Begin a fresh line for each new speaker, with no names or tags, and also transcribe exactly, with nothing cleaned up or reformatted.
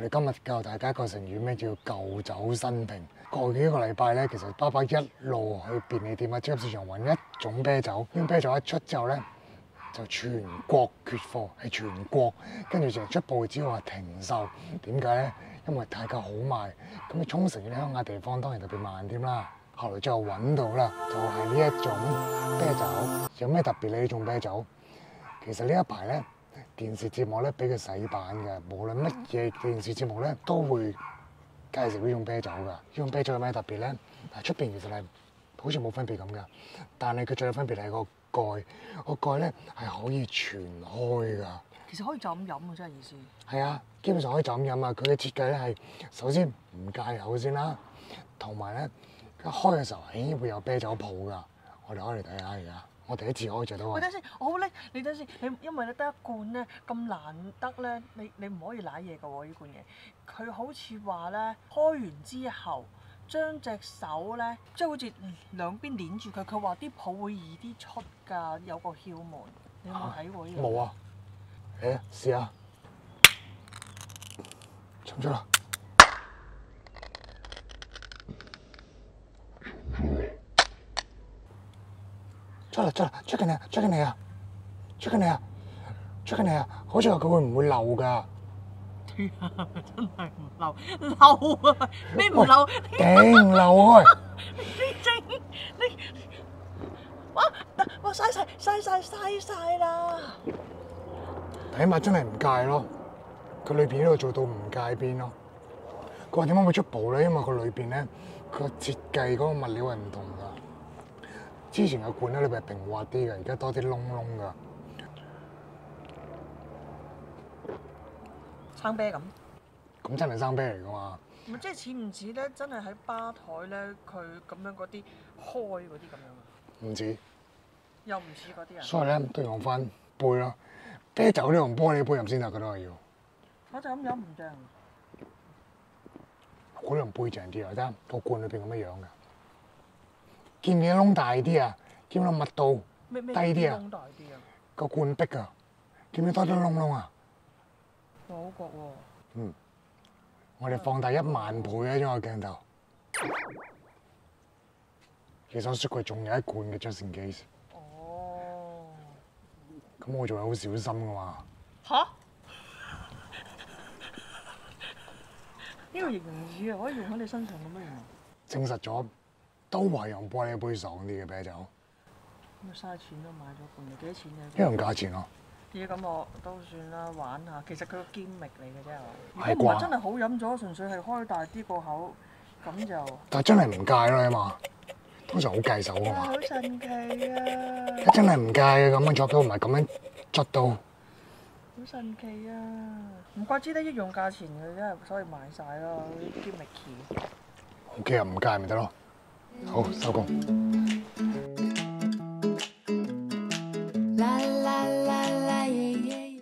我哋今日教大家一個成語，咩叫舊酒新瓶。過去幾個禮拜咧，其實爸爸一路去便利店啊、超級市場揾一種啤酒，呢種啤酒一出之後咧，就全國缺貨，係全國，跟住就出報紙話停售。點解咧？因為太價好賣。咁你沖繩呢鄉下地方當然特別慢添啦。後來最後揾到啦，就係呢一種啤酒。有咩特別呢？呢種啤酒其實呢一排咧，電視節目咧俾佢洗版嘅，無論乜嘢電視節目咧都會介紹呢種啤酒㗎。呢種啤酒有咩特別咧？嗱，出邊其實係好似冇分別咁㗎，但係佢最有分別係個蓋，個蓋咧係可以全開㗎。
其實可以就咁飲啊！真係意思。
係啊，基本上可以就咁飲啊！佢嘅設計咧係首先唔戒口先啦，同埋咧一開嘅時候，咦會有啤酒泡㗎。我哋開嚟睇下而家。我第一次開就都話。
喂，等先，我好叻，你等先，你因為你得一罐咧，咁難得咧，你你唔可以舐嘢㗎喎呢罐嘢。佢好似話咧，開完之後將隻手咧，即係好似兩邊攆住佢。佢話啲泡會易啲出㗎，有個竅門。你有冇睇過呢個？
冇啊！誒，試下，出唔出啦？出啦出啦，出緊嚟啊！出緊嚟啊！出緊嚟啊！出緊嚟啊！好似話佢會唔會漏㗎？
真係唔漏，漏啊！你唔漏？
頂漏開！
你整你哇哇嘥晒嘥晒嘥晒啦！
起碼真係唔戒咯，佢裏邊呢度做到唔戒邊咯。佢話點解會出泡咧？因為佢裏邊咧個設計嗰個物料係唔同㗎。之前嘅罐咧裏邊係平滑啲嘅，而家多啲窿窿㗎。
生啤咁。
咁真係生啤嚟㗎嘛？
咪即係似唔似咧？真係喺吧台咧，佢咁樣嗰啲開嗰啲咁樣啊？
唔似。
又唔似嗰啲啊？
所以咧都用翻杯咯。啤酒都用玻璃杯飲先得，佢都係要。
我就咁飲唔正。
我覺得用杯正啲啊，得個罐裏邊咁樣樣㗎。見唔見窿大啲啊？見唔見密度低啲啊？
窿大啲啊？
個罐壁啊，見唔見多啲窿窿啊？
我覺喎。
嗯。我哋放大一萬倍啊！將個鏡頭。其實我雪櫃仲有一罐嘅 just in case。
哦。
咁我仲係好小心㗎嘛。
吓？呢個形容詞啊，可以用喺你身上嘅咩？
證實咗，都係用玻璃杯爽啲嘅啤酒。
咁咪嘥錢咯，買咗罐嘅幾多錢嘅？
一樣價錢咯。
咦，咁我都算啦，玩下。其實佢個堅力嚟嘅啫，
係啩？
如果唔係真係好飲咗，純粹係開大啲個口，咁就。
但係真係唔戒咯，起碼。通常好戒手㗎嘛。
好神奇啊！
真係唔戒嘅，咁樣作到唔係咁樣作到。
好神奇啊！唔怪之得一樣價錢嘅，真係所以買晒咯，啲堅力奇。
O K 啊，唔戒咪得咯。好，收工。